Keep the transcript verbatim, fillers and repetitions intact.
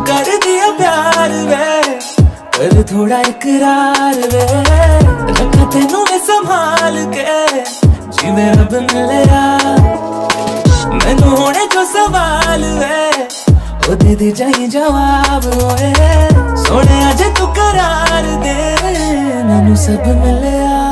कर दिया प्यार वे, कर थोड़ा इकरार वे, रखा तेनू मैं संभाल के, जिवें रब मिलिया मैनू होने जो सवाल वे, ओ दे दे जाई जवाब होए, सोने अज तू करार दे, मैनू सब मिलिया।